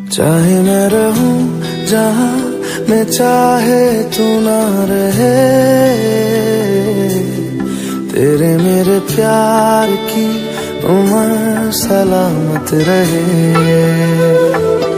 चाहे मैं रहूं जहां मैं चाहे तू ना रहे, तेरे मेरे प्यार की उम्र सलामत रहे।